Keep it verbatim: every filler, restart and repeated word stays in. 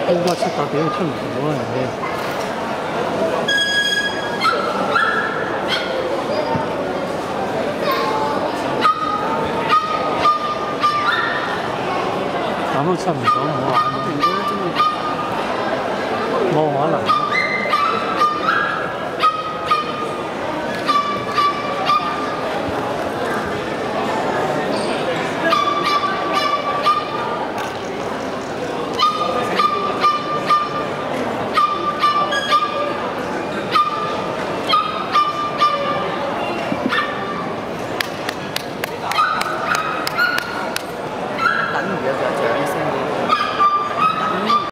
應該七八點出唔到啊！咁都出唔到，冇玩，冇可能。